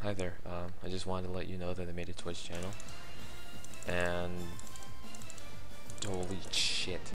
Hi there. I just wanted to let you know that I made a Twitch channel, and holy shit,